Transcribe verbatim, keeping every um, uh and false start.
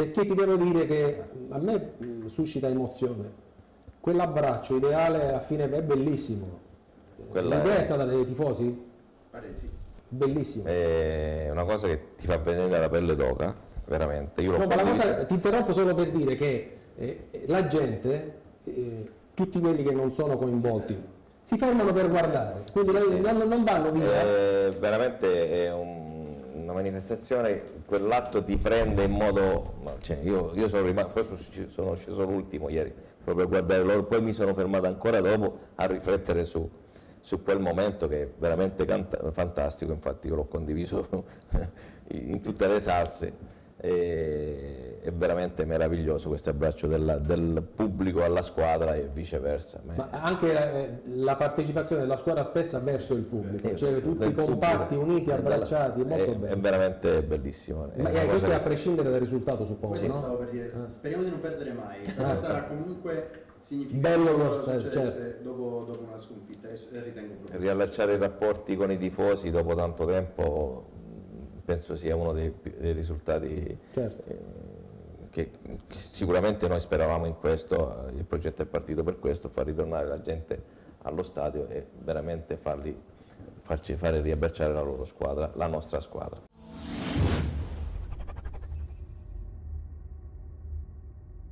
perché ti devo dire che a me mh, suscita emozione. Quell'abbraccio ideale a fine è bellissimo. L'idea è... è stata dei tifosi? Pare sì. Bellissimo. È una cosa che ti fa venire la pelle d'oca, veramente. Io no, ma la cosa, ti interrompo solo per dire che eh, la gente, eh, tutti quelli che non sono coinvolti, si fermano per guardare, quindi sì, sì. Non, non vanno via. È veramente è un, una manifestazione, quell'atto ti prende in modo... Cioè, io, io sono rimasto, sono sceso l'ultimo ieri, proprio a guardare loro, poi mi sono fermato ancora dopo a riflettere su, su quel momento che è veramente fantastico, infatti io l'ho condiviso in tutte le salse. E, è veramente meraviglioso questo abbraccio della, del pubblico alla squadra e viceversa. Ma anche la, la partecipazione della squadra stessa verso il pubblico, eh, cioè tutti compatti, uniti, abbracciati, è molto è, bello. È veramente bellissimo. È Ma eh, questo che... è a prescindere dal risultato, suppongo, questo no? stavo per dire, ah. Speriamo di non perdere mai, però ah. sarà comunque bello significativo lo sta, certo. dopo, dopo una sconfitta, e ritengo proprio. Riallacciare i rapporti con i tifosi dopo tanto tempo penso sia uno dei, dei risultati certo. eh, che, che sicuramente noi speravamo in questo, il progetto è partito per questo, far ritornare la gente allo stadio e veramente farli, farci fare riabbracciare la loro squadra, la nostra squadra.